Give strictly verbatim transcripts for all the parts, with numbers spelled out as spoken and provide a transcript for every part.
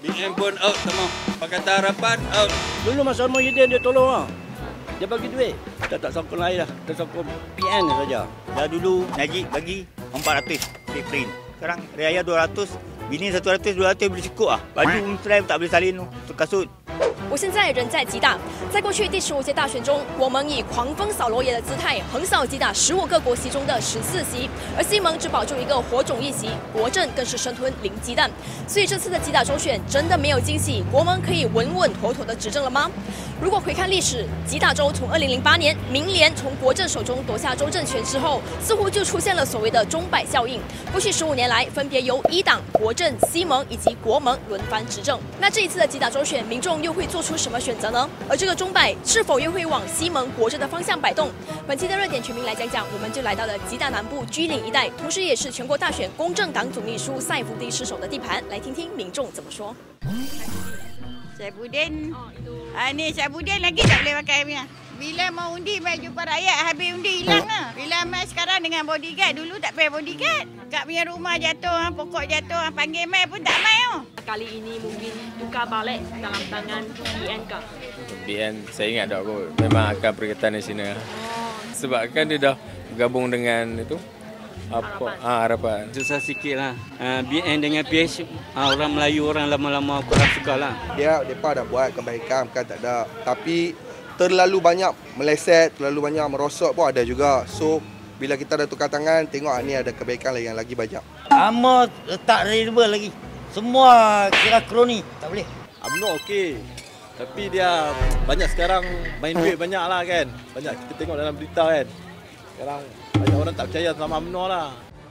B M pun out semua. Pakatan Harapan out. Dulu masa Muhyiddin dia tolong lah. Dia bagi duit. Kita tak sokong lain lah. Kita sokong P N saja. Dah dulu Najib bagi empat ratus big print. Sekarang Raya dua ratus. Bini satu ratus, dua ratus boleh cukup lah. Baju Muslim tak boleh salin tu. Tu kasut. 我现在人在吉大，在过去第十五届大选中，国盟以狂风扫落叶的姿态横扫吉打十五个国席中的十四席，而西盟只保住一个火种一席，国阵更是生吞零鸡蛋。所以这次的吉打州选真的没有惊喜，国盟可以稳稳妥妥的执政了吗？如果回看历史，吉打州从二零零八年民联从国阵手中夺下州政权之后，似乎就出现了所谓的钟摆效应。过去十五年来，分别由一党、国阵、西盟以及国盟轮番执政。那这一次的吉打州选，民众又会做出什么选择呢？而这个钟摆是否又会往西盟国阵的方向摆动？本期的热点全民来讲讲，我们就来到了吉打南部居岭一带，同时也是全国大选公正党总秘书赛福迪失守的地盘，来听听民众怎么说。 Syahbudin. Ah, ni Syahbudin lagi tak boleh pakai punya. Bila mau undi, mai jumpa rakyat, habis undi hilang lah. Bila mai sekarang dengan bodyguard, dulu tak payah bodyguard. Kat punya rumah jatuh, pokok jatuh, panggil mai pun tak mai. Oh. Kali ini mungkin tukar balik dalam tangan B N kah? B N saya ingat tak kot, memang akan Perikatan Nasional. Sebab kan dia dah bergabung dengan itu. Apa? Harapan. Ah, harapan. Susah sikit lah. Uh, B N dengan P H, uh, orang Melayu, orang lama-lama kurang suka lah. Dia, mereka dah buat kebaikan, bukan tak ada. Tapi terlalu banyak meleset, terlalu banyak merosot pun ada juga. So, bila kita dah tukar tangan, tengok ni ada kebaikan yang lagi banyak. UMNO tak reliable lagi. Semua kira kroni, tak boleh. UMNO okey. Tapi dia banyak sekarang main duit banyak lah kan. Banyak kita tengok dalam berita kan. Sekarang banyak orang tak percaya sama UMNO lah.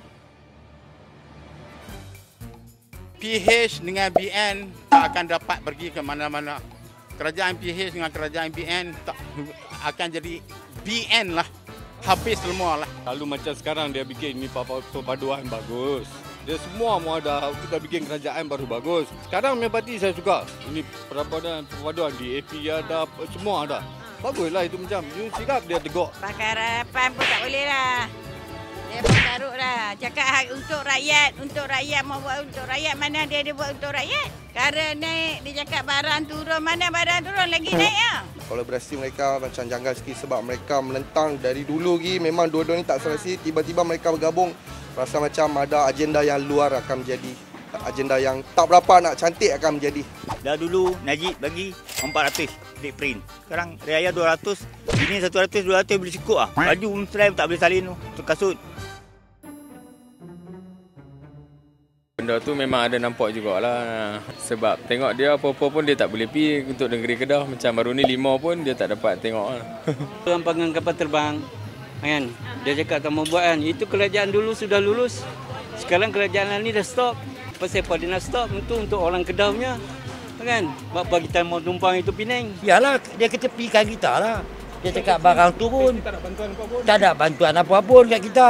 P H dengan B N tak akan dapat pergi ke mana-mana. Kerajaan P H dengan kerajaan B N tak akan jadi B N lah. Habis semua lah. Kalau macam sekarang dia bikin ni perpaduan bagus. Dia semua mau ada kita bikin kerajaan baru bagus. Sekarang memang parti saya suka. Ini perpaduan perpaduan di A P ada semua ada. Baguslah itu macam. You sikap dia tegak. Pakar Harapan pun tak boleh lah. Dia pun taruk lah. Cakap hak untuk rakyat, untuk rakyat mau buat untuk rakyat. Mana dia ada buat untuk rakyat? Kara naik, dia cakap barang turun. Mana barang turun lagi naik lah. Kolaborasi mereka macam janggal sikit sebab mereka menentang dari dulu lagi. Memang dua-dua ni tak serasi. Tiba-tiba mereka bergabung. Rasa macam ada agenda yang luar akan menjadi. Agenda yang tak berapa nak cantik akan menjadi. Dah dulu Najib bagi empat ratus big print. Sekarang Raya dua ratus. Bini satu ratus, dua ratus boleh cukup lah. Baju Muslim tak boleh salin tu. Tu kasut. Benda tu memang ada nampak jugalah. Sebab tengok dia apa-apa pun dia tak boleh pergi untuk negeri Kedah. Macam baru ni lima pun dia tak dapat tengok lah. Orang panggil kapal terbang, kan? Dia cakap tak mau buat kan. Itu kerajaan dulu sudah lulus. Sekarang kerajaan ni dah stop. Pasal apa dia nak stop? Itu untuk orang Kedah punya. Kan? Sebab kita mau tumpang itu Penang. Yalah, dia ketepikan kita lah. Dia cakap barang turun. Tak ada bantuan apa-apa. Tak ada bantuan apa-apa kat kita.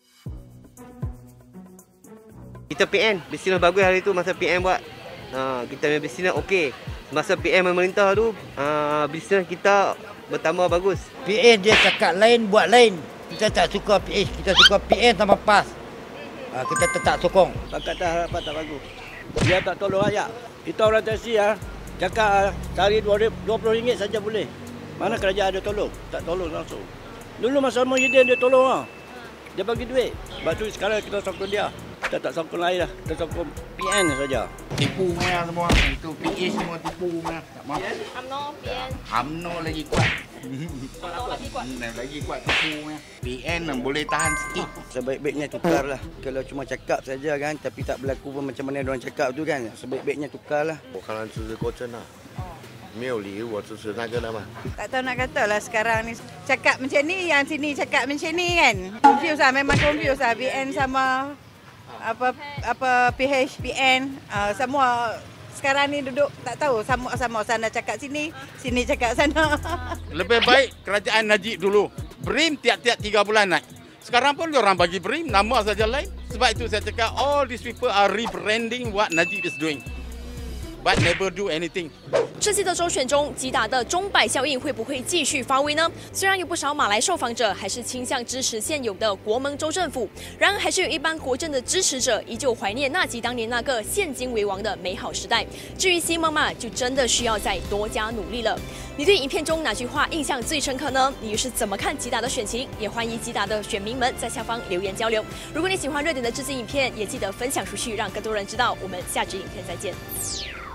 Kita P N, bisnes bagus hari tu masa P N buat. Ha, kita punya bisnes okey. Masa P N memerintah tu, ha, bisnes kita bertambah bagus. P N dia cakap lain, buat lain. Kita tak suka P H, kita suka P N sama PAS. Ha, kita tetap sokong. Pakatan Harapan tak bagus. Dia tak tolong rakyat. Kita orang taksi ya, cakap sehari dua puluh ringgit saja boleh. Mana kerajaan dia tolong? Tak tolong langsung. Dulu masa Muhyiddin dia tolong lah. Dia bagi duit. Sebab tu sekarang kita sokong dia. Kita tak sokong lain lah. Kita sokong P N saja. Tipu punya semua. Itu P H semua tipu punya. Tak mahu. UMNO, B N. UMNO lagi kuat. UMNO lagi kuat. Hmm, lagi kuat tipu punya. P N boleh tahan sikit. Sebaik-baiknya tukarlah. Kalau cuma cakap saja kan, tapi tak berlaku pun macam mana orang cakap tu kan. Sebaik-baiknya tukarlah. 我看来支持国政啊，没有理由我支持那个的嘛。 Tak tahu nak kata lah sekarang ni. Cakap macam ni, yang sini cakap macam ni kan. Confuse lah, memang confuse lah. B N sama apa apa P H, P N, uh, semua sekarang ni duduk tak tahu sama-sama sana cakap sini, sini cakap sana. Lebih baik kerajaan Najib dulu. B R I M tiap-tiap tiga bulan naik. Sekarang pun orang bagi B R I M, nama saja lain. Sebab itu saya cakap all these people are rebranding what Najib is doing. but never do anything. 这次的州选中，吉打的钟摆效应会不会继续发威呢？虽然有不少马来受访者还是倾向支持现有的国盟州政府，然而还是有一般国阵的支持者依旧怀念纳吉当年那个现金为王的美好时代。至于西蒙嘛，就真的需要再多加努力了。你对影片中哪句话印象最深刻呢？你又是怎么看吉打的选情？也欢迎吉打的选民们在下方留言交流。如果你喜欢热点的这支影片，也记得分享出去，让更多人知道。我们下支影片再见。